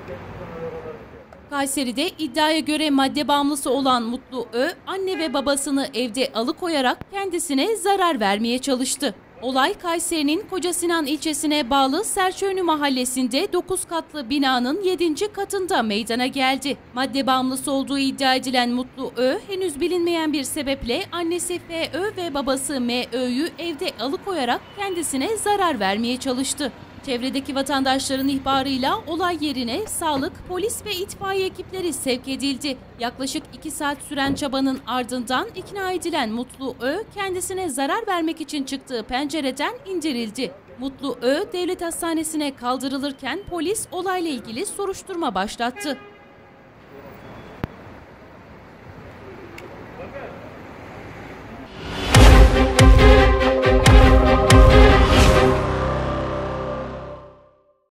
Kayseri'de iddiaya göre madde bağımlısı olan Mutlu Ö, anne ve babasını evde alıkoyarak kendisine zarar vermeye çalıştı. Olay Kayseri'nin Kocasinan ilçesine bağlı Serçeönü mahallesinde 9 katlı binanın 7. katında meydana geldi. Madde bağımlısı olduğu iddia edilen Mutlu Ö, henüz bilinmeyen bir sebeple annesi F.Ö ve babası M.Ö'yü evde alıkoyarak kendisine zarar vermeye çalıştı. Çevredeki vatandaşların ihbarıyla olay yerine sağlık, polis ve itfaiye ekipleri sevk edildi. Yaklaşık 2 saat süren çabanın ardından ikna edilen Mutlu Ö, kendisine zarar vermek için çıktığı pencereden indirildi. Mutlu Ö, devlet hastanesine kaldırılırken polis olayla ilgili soruşturma başlattı.